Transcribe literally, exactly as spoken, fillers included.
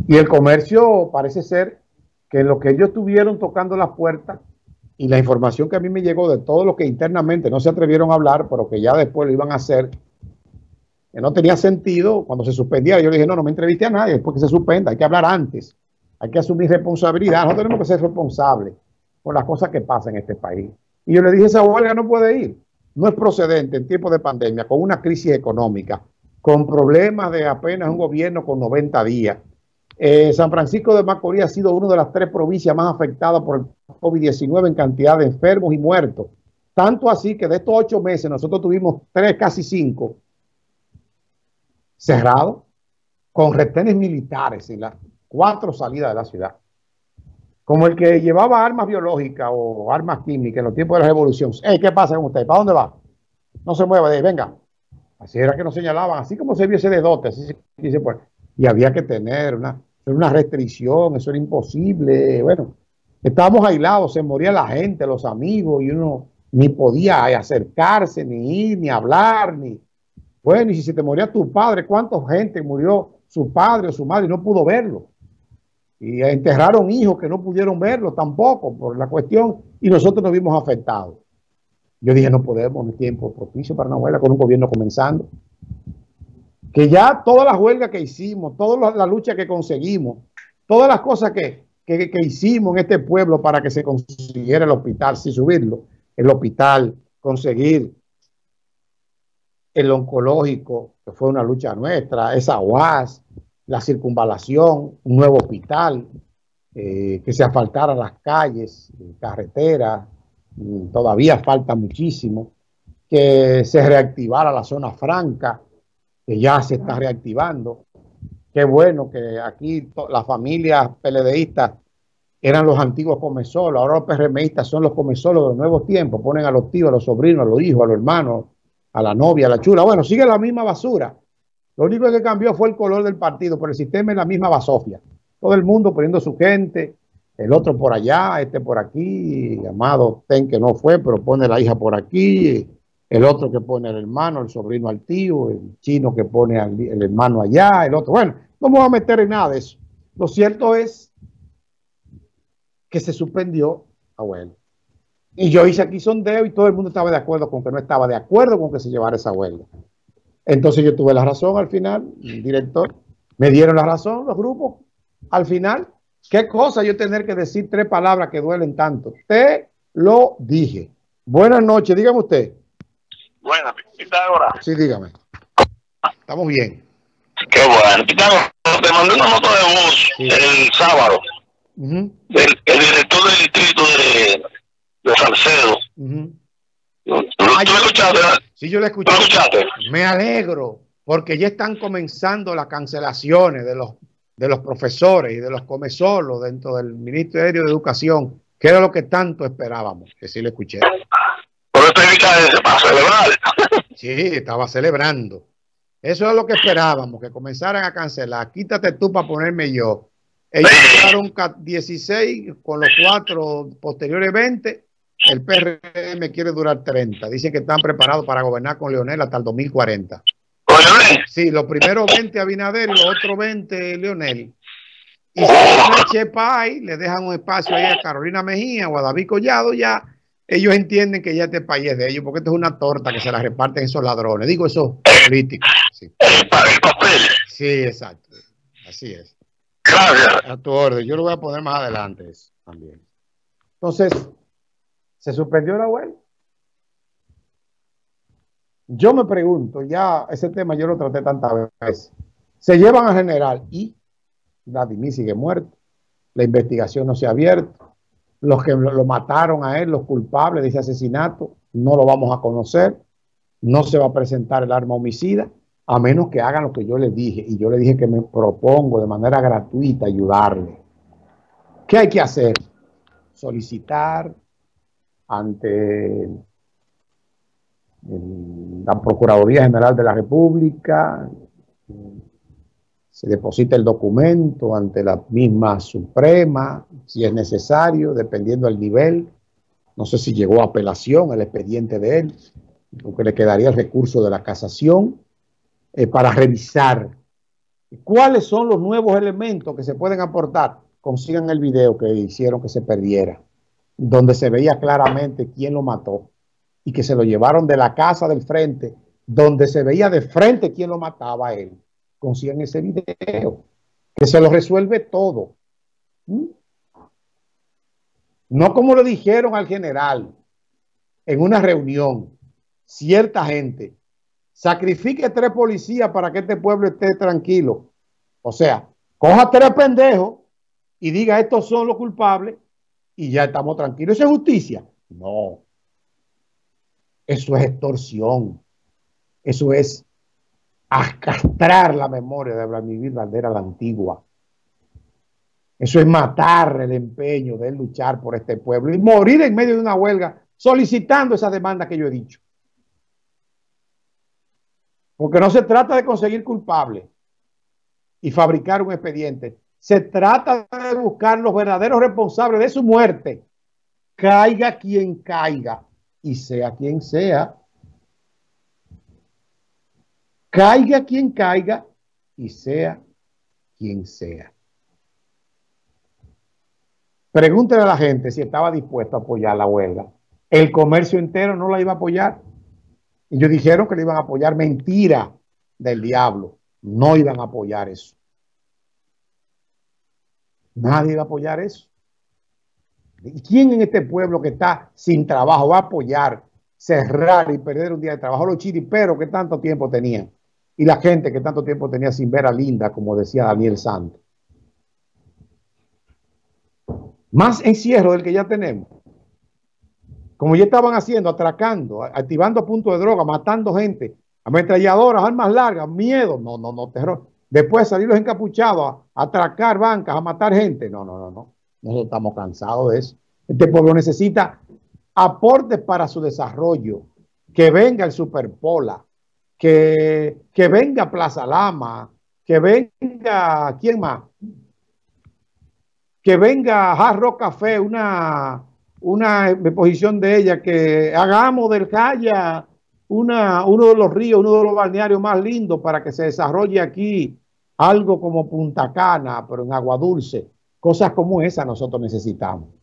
Y el comercio parece ser que lo que ellos estuvieron tocando las puertas y la información que a mí me llegó de todo lo que internamente no se atrevieron a hablar, pero que ya después lo iban a hacer, que no tenía sentido cuando se suspendía. Yo le dije, no, no me entreviste a nadie después que se suspenda, hay que hablar antes, hay que asumir responsabilidad, no tenemos que ser responsables por las cosas que pasan en este país. Y yo le dije, esa huelga no puede ir, no es procedente en tiempos de pandemia, con una crisis económica, con problemas de apenas un gobierno con noventa días. Eh, San Francisco de Macorís ha sido una de las tres provincias más afectadas por el COVID diecinueve en cantidad de enfermos y muertos. Tanto así que de estos ocho meses nosotros tuvimos tres, casi cinco, cerrados, con retenes militares en las cuatro salidas de la ciudad. Como el que llevaba armas biológicas o armas químicas en los tiempos de la revolución. Hey, ¿qué pasa con usted? ¿Para dónde va? No se mueva de ahí, venga. Así era que nos señalaban, así como se vio ese de dote, así se, se puede. Y había que tener una, una restricción, eso era imposible. Bueno, estábamos aislados, se moría la gente, los amigos, y uno ni podía acercarse, ni ir, ni hablar, ni... Bueno, y si se te moría tu padre, ¿cuánta gente murió su padre o su madre y no pudo verlo? Y enterraron hijos que no pudieron verlo tampoco por la cuestión, y nosotros nos vimos afectados. Yo dije, no podemos, un tiempo propicio para una huelga con un gobierno comenzando. Que ya todas las huelgas que hicimos, toda la lucha que conseguimos, todas las cosas que, que, que hicimos en este pueblo para que se consiguiera el hospital, sin subirlo, el hospital, conseguir el oncológico, que fue una lucha nuestra, esa U A S, la circunvalación, un nuevo hospital, eh, que se asfaltaran las calles, carreteras, todavía falta muchísimo, que se reactivara la zona franca, que ya se está reactivando. Qué bueno que aquí las familias peledeístas eran los antiguos comesolos, ahora los PRMistas son los comesolos de los nuevos tiempos, ponen a los tíos, a los sobrinos, a los hijos, a los hermanos, a la novia, a la chula. Bueno, sigue la misma basura. Lo único que cambió fue el color del partido, pero el sistema es la misma basofia. Todo el mundo poniendo su gente, el otro por allá, este por aquí, Amado Ten que no fue, pero pone la hija por aquí, el otro que pone el hermano, el sobrino al tío, el chino que pone al, el hermano allá, el otro. Bueno, no me voy a meter en nada de eso. Lo cierto es que se suspendió a huelga. Y yo hice aquí sondeo y todo el mundo estaba de acuerdo con que no estaba de acuerdo con que se llevara esa huelga. Entonces yo tuve la razón al final, el director, me dieron la razón los grupos al final. ¿Qué cosa yo tener que decir tres palabras que duelen tanto? Te lo dije. Buenas noches, dígame usted. Buenas, Pitágoras. Sí, dígame. Estamos bien. Qué bueno. Pitágoras, te mandé una nota de voz sí. el sábado. Uh-huh. del, el director del distrito de, de Salcedo. Uh-huh. ¿Tú ah, lo escuchaste? Sí, yo lo escuché. ¿Lo escuchaste? Me alegro, porque ya están comenzando las cancelaciones de los de los profesores y de los comesolos dentro del Ministerio de Educación, que era lo que tanto esperábamos, que sí lo escuché. Por esto es para celebrar. Sí, estaba celebrando. Eso es lo que esperábamos, que comenzaran a cancelar. Quítate tú para ponerme yo. Ellos sacaron dieciséis con los cuatro posteriores veinte. El P R M quiere durar treinta. Dicen que están preparados para gobernar con Leonel hasta el dos mil cuarenta. Sí, los primeros veinte Abinader y los otros veinte Leonel. Y si le chepa ahí, le dejan un espacio ahí a Carolina Mejía o a David Collado, ya ellos entienden que ya este país es de ellos, porque esto es una torta que se la reparten esos ladrones. Digo, esos políticos. Sí. El papel. Sí, exacto. Así es. Gracias. A tu orden. Yo lo voy a poner más adelante eso también. Entonces, ¿se suspendió la huelga? Yo me pregunto, ya ese tema yo lo traté tantas veces. Se llevan al general y Vladimir sigue muerto. La investigación no se ha abierto. Los que lo mataron a él, los culpables de ese asesinato, no lo vamos a conocer. No se va a presentar el arma homicida, a menos que hagan lo que yo les dije. Y yo le dije que me propongo de manera gratuita ayudarle. ¿Qué hay que hacer? Solicitar ante la Procuraduría General de la República, se deposita el documento ante la misma Suprema, si es necesario, dependiendo del nivel. No sé si llegó a apelación el expediente de él, porque le quedaría el recurso de la casación, eh, para revisar ¿Cuáles son los nuevos elementos que se pueden aportar? Consigan el video que hicieron que se perdiera, donde se veía claramente quién lo mató y que se lo llevaron de la casa del frente, donde se veía de frente quién lo mataba a él. Consigan ese video, que se lo resuelve todo. ¿Mm? No como le dijeron al general en una reunión, cierta gente, sacrifique tres policías para que este pueblo esté tranquilo. O sea, coja tres pendejos y diga estos son los culpables y ya estamos tranquilos. ¿Eso es justicia? No. Eso es extorsión. Eso es castrar la memoria de Vladimir Bandera la Antigua. Eso es matar el empeño de él luchar por este pueblo y morir en medio de una huelga solicitando esa demanda que yo he dicho. Porque no se trata de conseguir culpables y fabricar un expediente. Se trata de buscar los verdaderos responsables de su muerte. Caiga quien caiga y sea quien sea. Caiga quien caiga y sea quien sea. Pregúntele a la gente si estaba dispuesto a apoyar la huelga. El comercio entero no la iba a apoyar. Ellos dijeron que le iban a apoyar. Mentira del diablo. No iban a apoyar eso. Nadie iba a apoyar eso. ¿Y quién en este pueblo que está sin trabajo va a apoyar cerrar y perder un día de trabajo? Los chiriperos que tanto tiempo tenían y la gente que tanto tiempo tenía sin ver a Linda, como decía Daniel Santos. Más encierro del que ya tenemos. Como ya estaban haciendo, atracando, activando puntos de droga, matando gente, ametralladoras, armas largas, miedo, no, no, no, terror. Después salir los encapuchados a, a atracar bancas, a matar gente. No, no, no, no. Nosotros estamos cansados de eso. Este pueblo necesita aportes para su desarrollo. Que venga el Superpola, que, que venga Plaza Lama, que venga, ¿quién más? Que venga Hard Rock Café, una, una exposición de ella, que hagamos del Jaya una, uno de los ríos, uno de los balnearios más lindos para que se desarrolle aquí algo como Punta Cana, pero en agua dulce. Cosas como esas nosotros necesitamos.